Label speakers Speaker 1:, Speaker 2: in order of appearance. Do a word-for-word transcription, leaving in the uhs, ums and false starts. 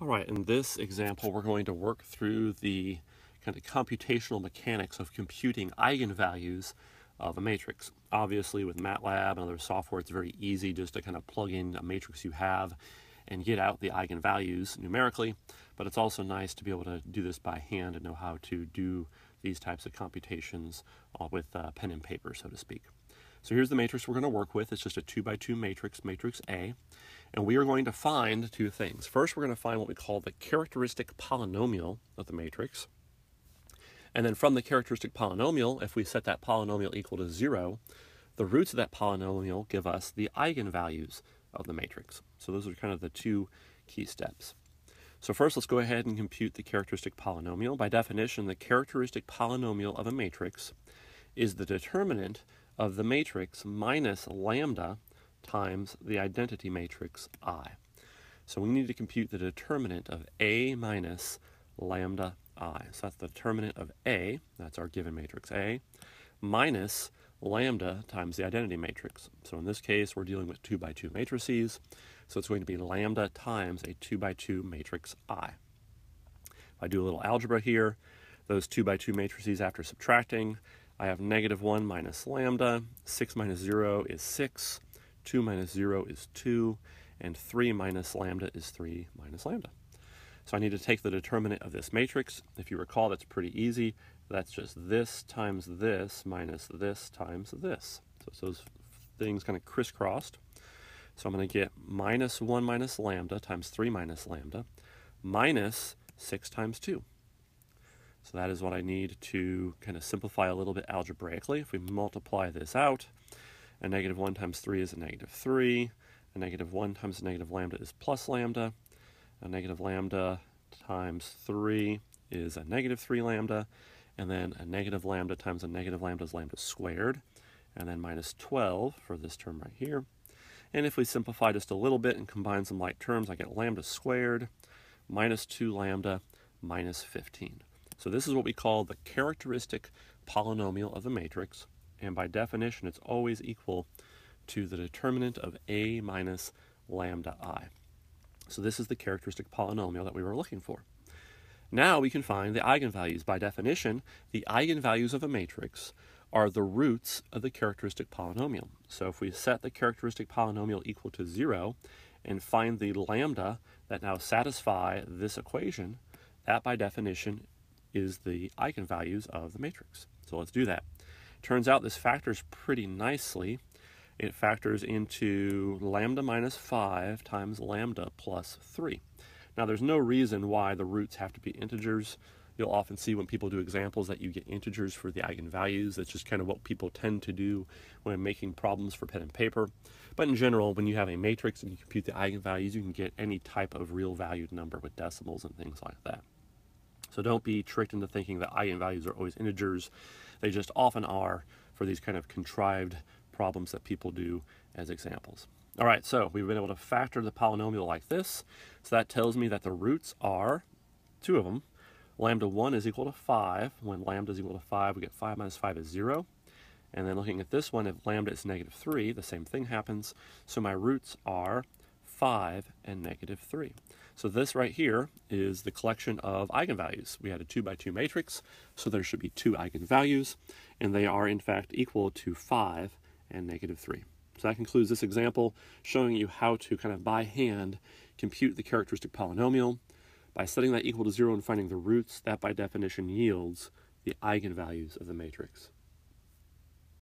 Speaker 1: All right, in this example, we're going to work through the kind of computational mechanics of computing eigenvalues of a matrix. Obviously, with MATLAB and other software, it's very easy just to kind of plug in a matrix you have and get out the eigenvalues numerically, but it's also nice to be able to do this by hand and know how to do these types of computations uh, with uh, pen and paper, so to speak. So here's the matrix we're going to work with. It's just a two by two matrix, matrix A. And we are going to find two things. First, we're going to find what we call the characteristic polynomial of the matrix. And then from the characteristic polynomial, if we set that polynomial equal to zero, the roots of that polynomial give us the eigenvalues of the matrix. So those are kind of the two key steps. So first, let's go ahead and compute the characteristic polynomial. By definition, the characteristic polynomial of a matrix is the determinant of the matrix minus lambda times the identity matrix I. So we need to compute the determinant of A minus lambda I. So that's the determinant of A, that's our given matrix A, minus lambda times the identity matrix. So in this case, we're dealing with two by two matrices, so it's going to be lambda times a two by two matrix I. If I do a little algebra here, those two by two matrices after subtracting, I have negative one minus lambda, six minus zero is six, two minus zero is two, and three minus lambda is three minus lambda. So I need to take the determinant of this matrix. If you recall, that's pretty easy. That's just this times this minus this times this. So it's those things kind of crisscrossed. So I'm going to get minus one minus lambda times three minus lambda minus six times two. So that is what I need to kind of simplify a little bit algebraically. If we multiply this out, a negative one times three is a negative three. A negative one times a negative lambda is plus lambda. A negative lambda times three is a negative three lambda. And then a negative lambda times a negative lambda is lambda squared. And then minus twelve for this term right here. And if we simplify just a little bit and combine some like terms, I get lambda squared minus two lambda minus fifteen. So this is what we call the characteristic polynomial of the matrix, and by definition it's always equal to the determinant of A minus lambda I. So this is the characteristic polynomial that we were looking for. Now we can find the eigenvalues. By definition, the eigenvalues of a matrix are the roots of the characteristic polynomial. So if we set the characteristic polynomial equal to zero and find the lambda that now satisfy this equation, that by definition is the eigenvalues of the matrix. So let's do that. Turns out this factors pretty nicely. It factors into lambda minus five times lambda plus three. Now there's no reason why the roots have to be integers. You'll often see when people do examples that you get integers for the eigenvalues. That's just kind of what people tend to do when making problems for pen and paper. But in general, when you have a matrix and you compute the eigenvalues, you can get any type of real valued number with decimals and things like that. So don't be tricked into thinking that eigenvalues are always integers. They just often are for these kind of contrived problems that people do as examples. All right, so we've been able to factor the polynomial like this. So that tells me that the roots are two of them. Lambda one is equal to five. When lambda is equal to five, we get five minus five is zero. And then looking at this one, if lambda is negative three, the same thing happens. So my roots are five and negative three. So this right here is the collection of eigenvalues. We had a two by two matrix, so there should be two eigenvalues, and they are in fact equal to five and negative three. So that concludes this example, showing you how to kind of by hand compute the characteristic polynomial. By setting that equal to zero and finding the roots, that by definition yields the eigenvalues of the matrix.